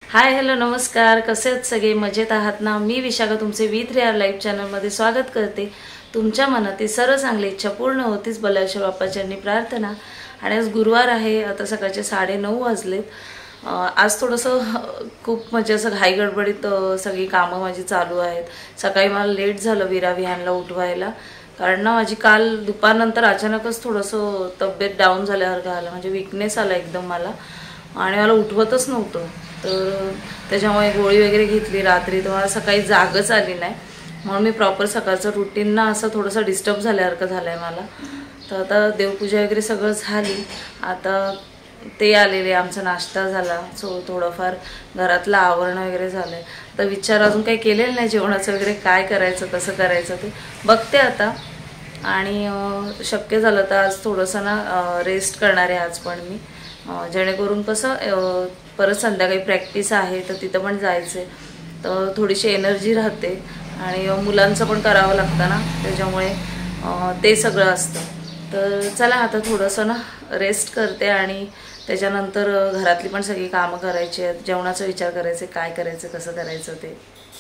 Hi hello नमस्कार, कसे आहेत सगळे? मजेत आहात ना? मी विशाखा तुमचे V3R लाईव्ह चॅनलमध्ये स्वागत करते. तुमच्या मनातील सर्व चांगली इच्छा पूर्ण होतीच बल्लाळेश्वर बाप्पाच्यांनी प्रार्थना. आणि आज गुरुवार आहे, आता सकाळचे 9:30 वाजलेत. आज थोडंसं खूप म्हणजे असं घाई गडबडीत सगळी कामं माझी चालू आहेत. सकाळी मला लेट झालं विरा विहानला उठवायला, कारण ना माझी काल दुपारनंतर अचानकच थोडंसं तब्येत डाऊन झाल्यासारखं आलं, म्हणजे विकनेस आला एकदम मला आणि मला उठवतच नव्हतं. तर त्याच्यामुळे गोळी वगैरे घेतली रात्री, तर मला सकाळी जागच आली नाही. म्हणून मी प्रॉपर सकाळचं रुटीन ना असं थोडंसं डिस्टर्ब झाल्यासारखं झालं आहे मला. तर आता देवपूजा वगैरे सगळं झाली, आता ते आलेले, आमचा नाश्ता झाला, सो थोडंफार घरातलं आवरणं वगैरे झालं आहे. तर विचार अजून काही केलेलं नाही जेवणाचं वगैरे, काय करायचं कसं करायचं ते बघते आता. आणि शक्य झालं तर आज थोडंसं ना रेस्ट करणार आहे आज पण मी, जेणेकरून कसं परत संध्याकाळी प्रॅक्टिस आहे तर तिथं पण जायचं आहे, तर थोडीशी एनर्जी राहते. आणि मुलांचं पण करावं लागतं ना, त्याच्यामुळे ते सगळं असतं. तर चला आता थोडंसं ना रेस्ट करते आणि त्याच्यानंतर घरातली पण सगळी कामं करायची आहेत, जेवणाचा विचार करायचे, काय करायचं कसं करायचं ते.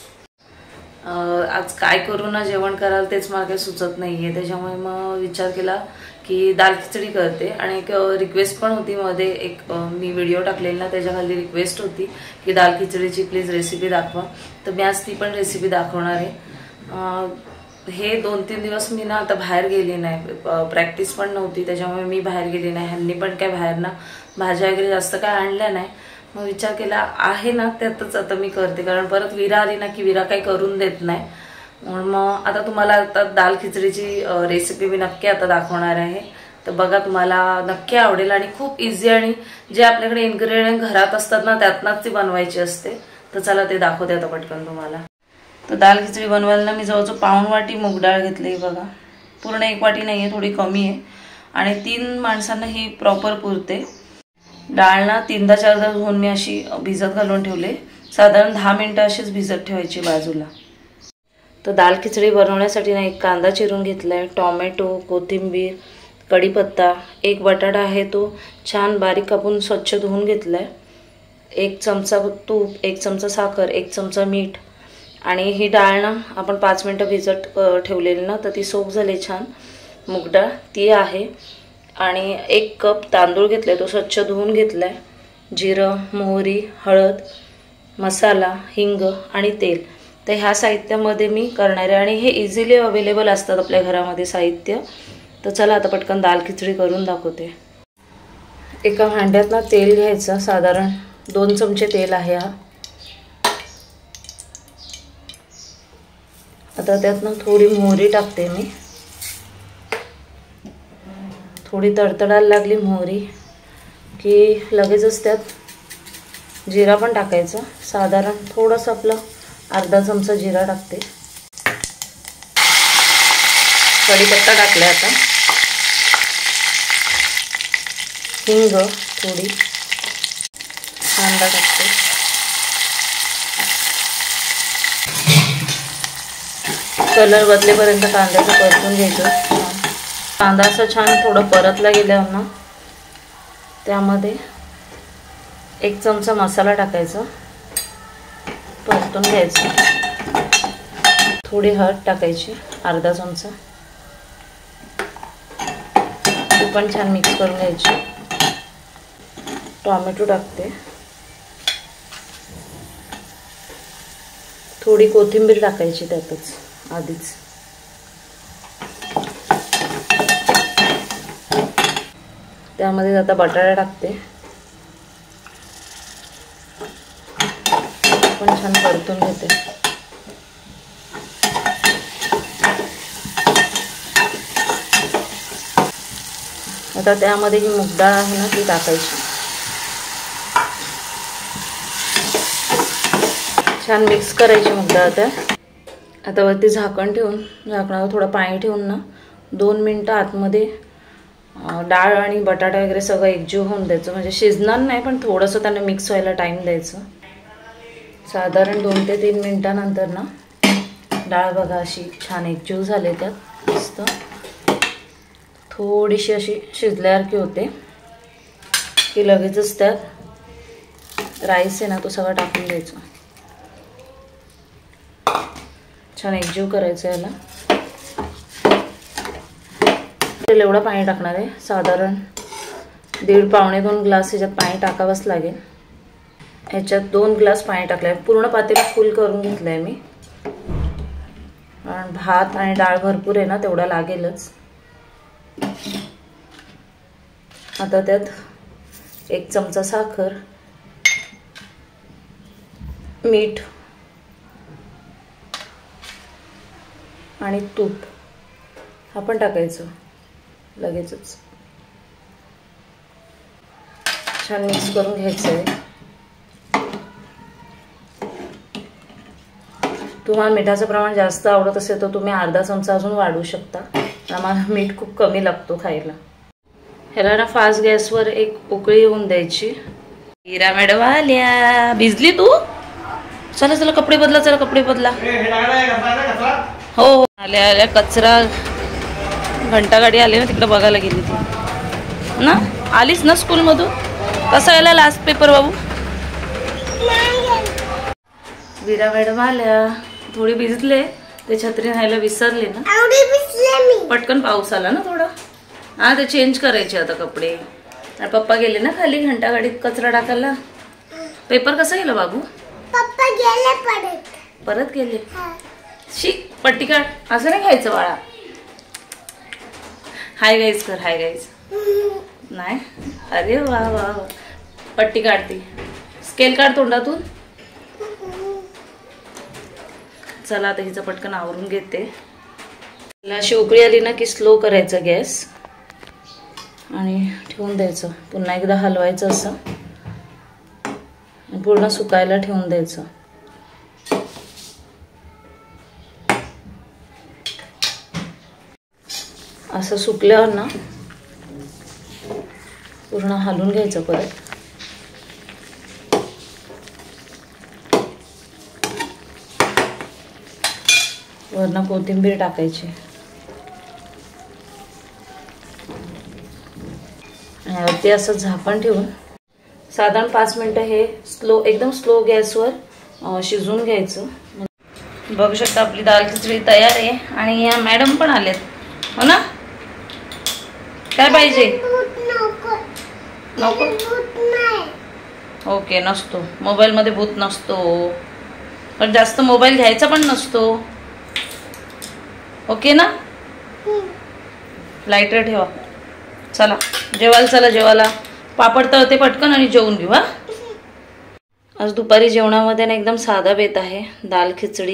आज काय करू ना जेवण कराल तेच मला काही सुचत नाही आहे. त्याच्यामुळे मग विचार केला की दाल खिचडी करते. आणि एक रिक्वेस्ट पण होती मध्ये, एक मी व्हिडिओ टाकलेला ना त्याच्याखाली रिक्वेस्ट होती की दाल खिचडीची प्लीज रेसिपी दाखवा. तर मी आज ती पण रेसिपी दाखवणार आहे. हे 2-3 दिवस मी ना आता बाहेर गेली नाही, प्रॅक्टिस पण नव्हती, त्याच्यामुळे मी बाहेर गेली नाही. ह्यांनी पण काय बाहेर ना भाज्या वगैरे जास्त काय आणल्या नाही. मग विचार केला आहे ना त्यातच आता मी करते, कारण परत विरा आली ना की विरा काही करून देत नाही. म्हणून मग आता तुम्हाला आता दाल खिचडीची रेसिपी मी नक्की आता दाखवणार आहे. तर बघा, तुम्हाला नक्की आवडेल आणि खूप इझी, आणि जे आपल्याकडे इन्ग्रेडियंट घरात असतात ना त्यातनंच ती बनवायची असते. तर चला ते दाखवते आता पटकन तुम्हाला. तर दाल खिचडी बनवायला मी जवळजवळ पाऊण वाटी मूग डाळ घेतली बघा. पूर्ण 1 वाटी नाही आहे, थोडी कमी आहे. आणि 3 माणसांना ही प्रॉपर पुरते. डाळ ना 3दा-4दा धुवून मी अशी भिजत घालून ठेवले, साधारण 10 मिनिटं अशीच भिजत ठेवायची बाजूला. तर दाल खिचडी बनवण्यासाठी ना 1 कांदा चिरून घेतलाय, टोमॅटो, कोथिंबीर, कढीपत्ता, 1 बटाटा आहे तो छान बारीक कापून स्वच्छ धुवून घेतलाय, 1 चमचा तूप, 1 चमचा साखर, 1 चमचा मीठ. आणि ही डाळ ना आपण 5 मिनिटं भिजत ठेवलेली ना, तर ती सोक झाली छान. मूग डाळ ती आहे. आणि 1 कप तांदूळ घेतलाय, तो स्वच्छ धुवून घेतलाय. जिरं, मोहरी, हळद, मसाला, हिंग आणि तेल. तर ह्या साहित्यामध्ये मी करणार आहे, आणि हे इझिली अवेलेबल असतात आपल्या घरामध्ये साहित्य. तर चला आता पटकन दाल खिचडी करून दाखवते. एका भांड्यात ना तेल घ्यायचं, साधारण 2 चमचे तेल आहे हा. आता त्यात ना थोडी मोहरी टाकते मी. थोडी तडतडायला लागली मोहरी की लगेचच त्यात जिरा पण टाकायचा, साधारण थोडंसं आपलं अर्धा चमचा जिरा टाकते. कढीपत्ता टाकला आता, हिंग थोडी, कांदा टाकते. कलर बदलेपर्यंत कांद्याचं परतून घ्यायचं. कांदा असं छान थोडं परतला गेल्यावर ना त्यामध्ये 1 चमचा मसाला टाकायचा, परतून घ्यायचं. थोडी हळद टाकायची, अर्धा चमचा. ती पण छान मिक्स करून घ्यायची. टोमॅटो टाकते, थोडी कोथिंबीर टाकायची त्यातच आधीच. त्यामध्ये आता बटाटा टाकते, पण छान परतून घेते. आता त्यामध्ये ही मूग डाळ आहे ना ती टाकायची, छान मिक्स करायची मूग डाळ. आता वरती झाकण ठेवून, झाकणावर थोडं पाणी ठेवून ना 2 मिनिटं आतमध्ये डाळ आणि बटाटा वगैरे सगळं एकजीव होऊन द्यायचं. म्हणजे शिजणार नाही, पण थोडंसं त्यांना मिक्स व्हायला टाईम द्यायचं. साधारण 2 ते 3 मिनिटानंतर ना डाळ बघा अशी छान एकजीव झाले, त्यात मस्त थोडीशी अशी शिजल्यासारखी होते की लगेचच त्यात राईस आहे ना तो सगळा टाकून द्यायचा. छान एकजीव करायचं याला. एवढं पाणी टाकणार आहे, साधारण 1.5-2 ग्लास ह्याच्यात पाणी टाकावंच लागेल. ह्याच्यात 2 ग्लास पाणी टाकलंय. पूर्ण पातेलं फुल करून घेतलंय मी, कारण भात आणि डाळ भरपूर आहे ना, तेवढा लागेलच. आता त्यात 1 चमचा साखर, मीठ आणि तूप आपण टाकायचं लगेचच. छान मिक्स करून घ्यायचं आहे. तुम्हाला मिठाचं प्रमाण जास्त आवडत असेल तर तुम्ही अर्धा चमचा अजून वाढवू शकता. आम्हाला मीठ खूप कमी लागतो खायला. ह्याला ना फास्ट गॅसवर एक उकळी येऊन द्यायची. वीरा मॅडम आल्या. भिजली तू? चला चला कपडे बदला, चला कपडे बदला. हो आल्या आल्या. कचरा घंटागाडी आली ना, तिकडे बघायला गेली ती ना. आलीच ना स्कूलमधून? कसा आला लास्ट पेपर बाबू? वीरा मॅडम आल्या. थोडी भिजले, ते छत्री न्यायला विसरले ना. पटकन पाऊस आला ना थोडा. हा ते चेंज करायचे आता कपडे. आणि पप्पा गेले ना खाली घंटागाडीत कचरा टाकायला. पेपर कसा गेला बाबू? पप्पा गेले परत गेले. शी पट्टी काढ. असं नाही खायचं बाळा. हाय गाईज कर, हाय गाईज. नाही अरे वा वा वा. पट्टी काढती. स्केल काढ तोंडातून. चला आता हिचं पटकन आवरून घेते. अशी उकळी आली ना की स्लो करायचं गॅस आणि ठेवून द्यायचं. पुन्हा एकदा हलवायचं असं, पूर्ण सुकायला ठेवून द्यायचं. असं सुकल्यावर ना पूर्ण हलवून घ्यायचं परत. वरनं कोथिंबीर टाकायची आणि ते असं झाकण ठेवून साधारण 5 मिनिटं हे एकदम स्लो गॅसवर शिजवून घ्यायचं. बघू शकता आपली दाल खिचडी तयार आहे. आणि या मॅडम पण आलेत हो ना. काय पाहिजे? नको. ओके नसतो मोबाईल मध्ये, भूत नसतो. पण जास्त मोबाईल घ्यायचा पण नसतो. ओके ना. लाईटर ठेवा. चला जेवायला, चला जेवायला. पापड तळते पटकन आणि जेवून घेऊ. हा आज दुपारी जेवणामध्ये ना एकदम साधा बेत आहे. दाल खिचडी,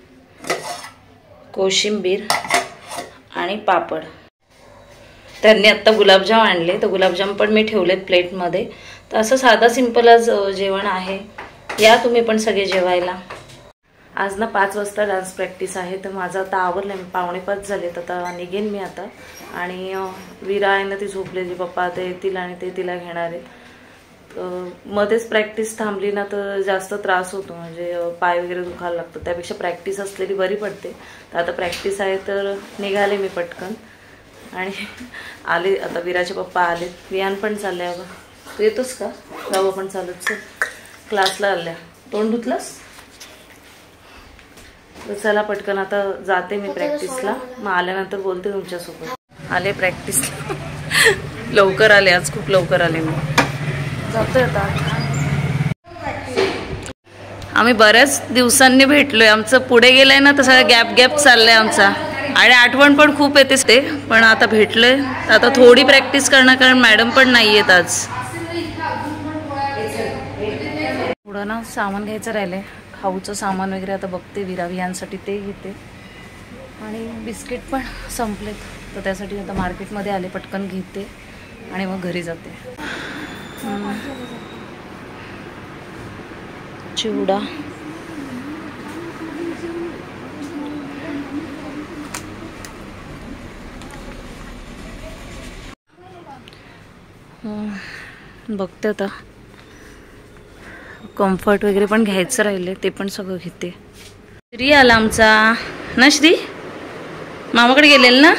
कोशिंबीर आणि पापड. त्यांनी आत्ता गुलाबजाम आणले, तर गुलाबजाम पण मी ठेवलेत प्लेटमध्ये. तर असं साधा सिंपल आज जेवण आहे. या तुम्ही पण सगळे जेवायला. आज ना 5 वाजता डान्स प्रॅक्टिस आहे. तर माझं आता आवरलं. मी 4:45 झालेत. आता निघेन मी आता. आणि वीरा आहे ना ती झोपलेली. पप्पा आता येतील आणि ते तिला घेणार आहेत. मध्येच प्रॅक्टिस थांबली ना तर जास्त त्रास होतो, म्हणजे पाय वगैरे दुखायला लागतं. त्यापेक्षा प्रॅक्टिस असलेली बरी पडते. तर आता प्रॅक्टिस आहे तर निघाले मी पटकन आणि आले. आता वीराचे पप्पा आले. वियान पण चाललंय. बघा तू येतोस का? जाऊ पण चालत क्लासला आल्या. तोंड धुतलंस? तर चला पटकन आता जाते मी प्रॅक्टिसला. मग आल्यानंतर बोलते तुमच्यासोबत. आले प्रॅक्टिसला. लवकर आले आज, खूप लवकर आले मी. जातोय आता. आम्ही बऱ्याच दिवसांनी भेटलोय. आमचं पुढे गेलंय ना तसं गॅप चाललंय आमचा. आणि आठवण पण खूप येतेच ते. पण आता भेटलोय. आता थोडी प्रॅक्टिस करणार, कारण मॅडम पण नाही येत आज. पुढं ना सामान घ्यायचं राहिलंय. खाऊचं सामान वगैरे आता बघते. विरावियांसाठी ते घेते. आणि बिस्किट पण संपलेत, तर त्यासाठी आता मार्केटमध्ये आले. पटकन घेते आणि मग घरी जाते. चिवडा, बघते आता. कम्फर्ट वगैरे पण घ्यायचं राहिले, ते पण सगळं घेते. श्री आला आमचा ना. श्री मामाकडे गेलेल ना.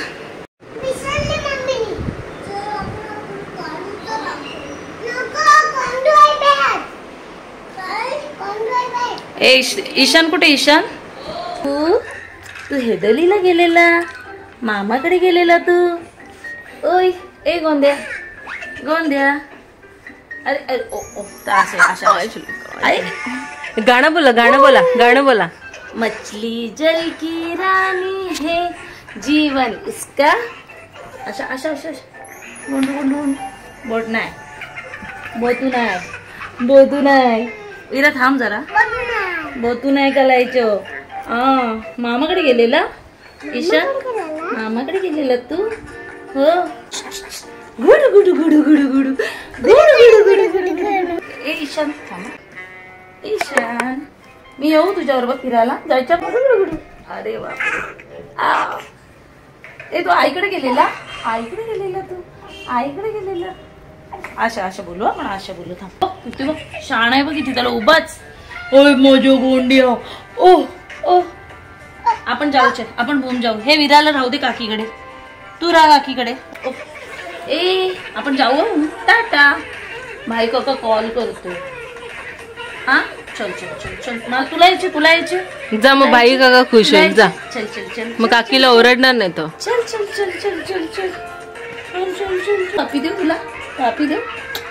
ईशान कुठे? ईशान तू हेदलीला गेलेला, मामाकडे गेलेला तू. ओय ए गोंद्या गोंद्या. अरे अरे ओ ओ गाणं बोला गाणं बोला गाणं बोला. मछली जल की रानी है जीवन इसका. अशा अशा अशा गुंड गुंड गुंड. बोट नाही, बोतू नाही. इरा थांब जरा. बोतू नाही कलायचो. मामाकडे गेलेला ईशान, मामाकडे गेलेला तू. हो गुडू गुडू गुडू गुडू गुडू गुडू गुडू गुडू गुडू. ए ईशान थांब. ईशान मी येऊ तुझ्याबरोबर फिरायला जायच्या. अरे बाप. ए तू आईकडे गेलेला, आईकडे गेलेला तू, आईकडे गेलेला. अशा अशा बोलू आपण, अशा बोलू. थांब तू बघ शाण आहे बघ इथे त्याला उभाच. ओय मोजो गोंडिया. ओ ओ आपण जाऊ, चल आपण भूम जाऊ. हे विराला राहू दे काकीकडे, तू राहा काकीकडे. ए आपण जाऊ. टाटा. भाई काका कॉल करतो. हा चल चल चल चल. मला तुला यायचे जा मग. भाई काका खुश होईल. जा चल चल चल. मग काकीला ओरडणार नाही तो. चल चल चल चल चल चल चल चल चल. कापी देऊ तुला, कापी देऊ.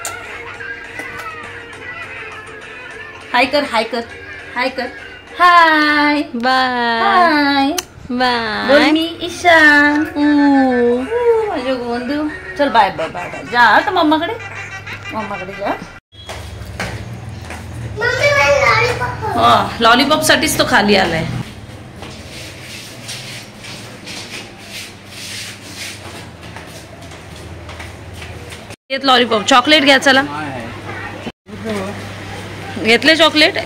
हाय कर, हाय कर, हाय कर. Hi bye hi. बाय. बोल मी ईशान. माझे गोंदू. चल बाय बाय बाय बाय. जा आता मम्माकडे, मम्माकडे जा. लॉलीपॉप साठीच तो खाली आलाय. लॉलीपॉप. चॉकलेट घ्या चला. घेतले चॉकलेट.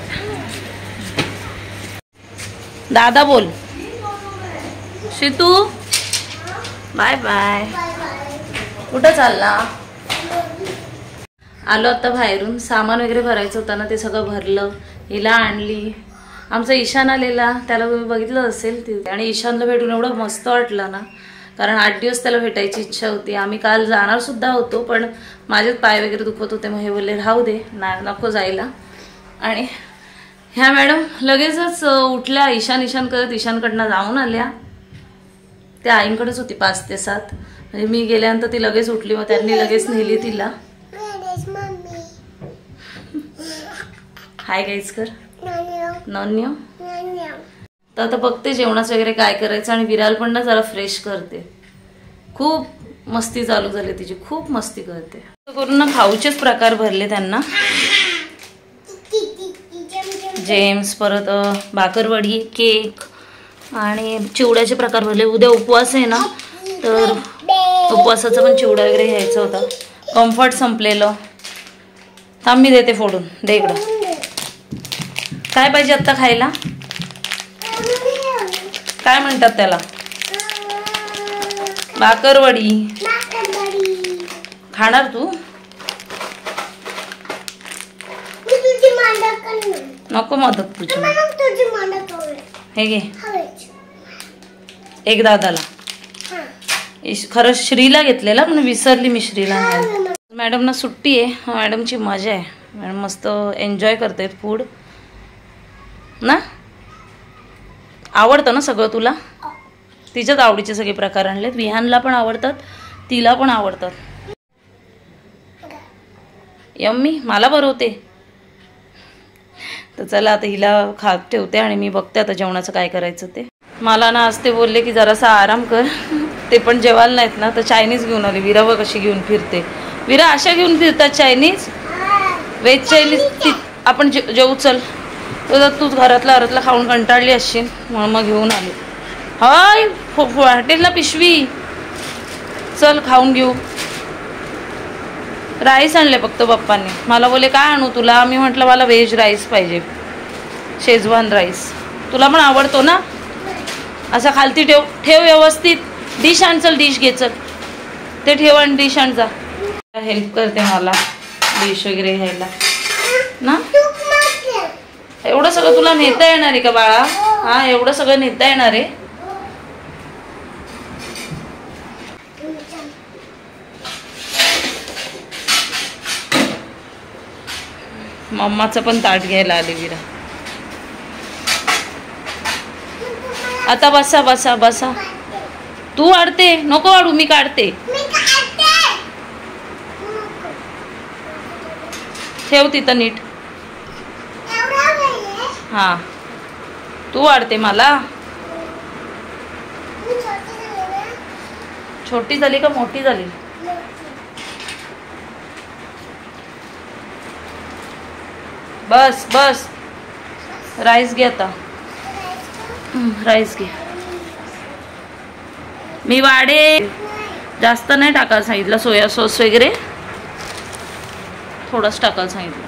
दादा बोल. Shitu bye bye. कुठं चालला? आलो आता बाहेरून. सामान वगैरे भरायचं होतं ना, ते सगळं भरलं. हिला आणली. आमचा ईशान आलेला, त्याला तुम्ही बघितलं असेल तिथे. आणि ईशानला भेटून एवढं मस्त वाटलं ना, कारण 8 दिवस त्याला भेटायची इच्छा होती. आम्ही काल जाणार सुद्धा होतो, पण माझे पाय वगैरे दुखत होते. मग हे बोलले राहू दे, नको जायला. आणि ह्या मॅडम लगेचच उठल्या. ईशान करत ईशानकडनं जाऊन आल्या. त्या आईंकडेच होती 5 ते 7. म्हणजे मी गेल्यानंतर ती लगेच उठली. मग त्यांनी लगेच नेली तिला. हाय गाईज कर नॉन्यो. तर आता बघते जेवणाचं वगैरे काय करायचं. आणि विराल पण ना जरा फ्रेश करते. खूप मस्ती चालू झाली तिची, खूप मस्ती करते. करून ना खाऊचेच प्रकार भरले त्यांना. जेम्स, परत भाकरवडी, केक आणि चिवड्याचे प्रकार भरले. उद्या उपवास आहे ना, तर उपवासाचा पण चिवडा वगैरे घ्यायचा होता. कम्फर्ट संपलेलं. थांब मी देते फोडून. दे इकडं. काय पाहिजे आत्ता खायला? काय म्हणतात त्याला? भाकरवडी. खाणार तू? नको मदत तुझी. हे घे एक दादाला. खरं श्रीला घेतलेला म्हणून विसरली मी श्रीला. मॅडमना सुट्टी आहे. मॅडमची मजा आहे. मॅडम मस्त एन्जॉय करतायत फूड ना. आवडतं ना सगळं तुला? तिच्याच आवडीचे सगळे प्रकार आणलेत. विहानला पण आवडतात, तिला पण आवडतात. यम्मी मला भरवते. तर चला आता हिला खात ठेवते आणि मी बघते आता जेवणाचं काय करायचं ते. मला ना आज ते बोलले की जरासा आराम कर. ते पण जेवायला नाहीत ना, तर चायनीज घेऊन आले. विरा बघ कशी घेऊन फिरते. विरा अशा घेऊन फिरतात चायनीज, व्हेज चायनीज. आपण जेवू चल. तर तू घरातला खाऊन कंटाळली असशील म्हणून मग घेऊन आली. हाय वाटेल ना पिशवी. चल खाऊन घेऊ. राईस आणले फक्त पप्पांनी. मला बोले काय आणू तुला? मी म्हटलं मला व्हेज राईस पाहिजे, शेजवान राईस. तुला पण आवडतो ना? असा खालती ठेव ठेव व्यवस्थित. डिश आण चल, डिश घे चल. ते ठेव आणि डिश आण जा. हेल्प करते मला डिश वगैरे घ्यायला ना. एवढं सगळं तुला नेता येणार आहे का बाळा? हा एवढं सगळं नेता येणार आहे? मम्माचं पण ताट घ्यायला आले विरा. आता बसा बसा बसा. तू वाढते नको वाढू, मी काढते. ठेव तिथं नीट. हा तू वाढते मला. छोटी झाली का मोठी झाली? बस बस. राईस घे आता. राईस घे. मी वाढे जास्त नाही टाकायला सांगितलं. सोया सॉस वगैरे थोडंच टाकायला सांगितलं.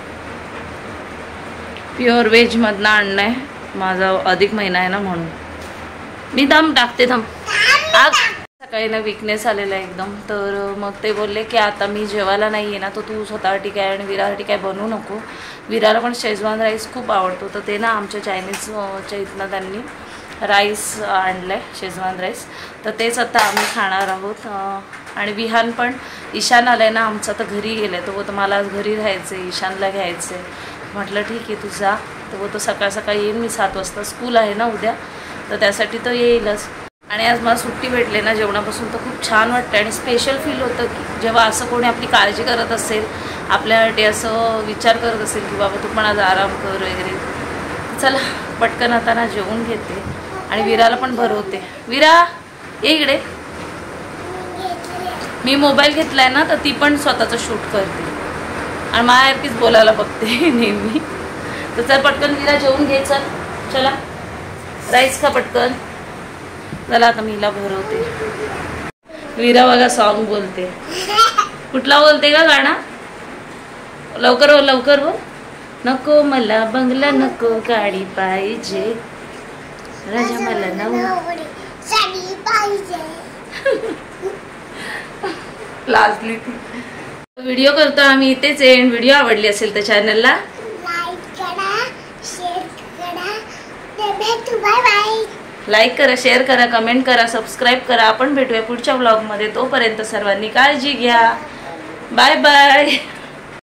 प्युअर व्हेज मधनं आणलंय. माझा अधिक महिना आहे ना म्हणून. मी दम टाकते दम. आज सकाळी ना विकनेस आलेला एकदम. तर मग ते बोलले की आता मी जेवायला नाही आहे ना, तर तू स्वतःसाठी काय आणि विरासाठी काय बनवू नको. विराला पण शेजवान राईस खूप आवडतो. तर ते ना आमच्या चायनीजच्या इथनं त्यांनी राईस आणलंय, शेजवान राईस. तर तेच आता आम्ही खाणार आहोत. आणि विहान पण, ईशान आलाय ना आमचा, तर घरी गेलाय. तो मला आज घरी राहायचं आहे, ईशानला घ्यायचं आहे. म्हटलं ठीक आहे तू जा. तर तो सकाळ सकाळी येईल. मी 7 वाजता स्कूल आहे ना उद्या, तर त्यासाठी तो येईलच. आणि आज मला सुट्टी भेटले ना जेवणापासून, तर खूप छान वाटतं. आणि स्पेशल फील होतं की जेव्हा असं कोणी आपली काळजी करत असेल, आपल्यासाठी असं विचार करत असेल की बाबा तू पण आज आराम कर वगैरे. चला पटकन आता ना जेवून घेते आणि विराला पण भरवते. विरा ये इकडे. मी मोबाईल घेतलाय ना, तर ती पण स्वतःचं शूट करते आणि माझ्यासारखीच बोलायला बघते नेहमी. तर चल पटकन विरा जेवून घे. चल चला राईस खा पटकन. चला आता मी हिला भरवते. विरा बघा सॉन्ग बोलते. कुठला बोलते का गाणं? लवकर बोल लवकर बोल. नको मला बंगला नको, गाडी पाहिजे, राजा मला साडी पाहिजे. लाजली ती. व्हिडिओ करतो आम्ही इथेच एंड. व्हिडिओ आवडली असेल तर चॅनलला लाईक करा, शेअर करा. भेटू. Bye bye. लाईक करा, शेअर करा, कमेंट करा, सबस्क्राईब करा. आपण भेटूया पुढच्या व्लॉगमध्ये. तोपर्यंत सर्वांनी काळजी घ्या. Bye bye.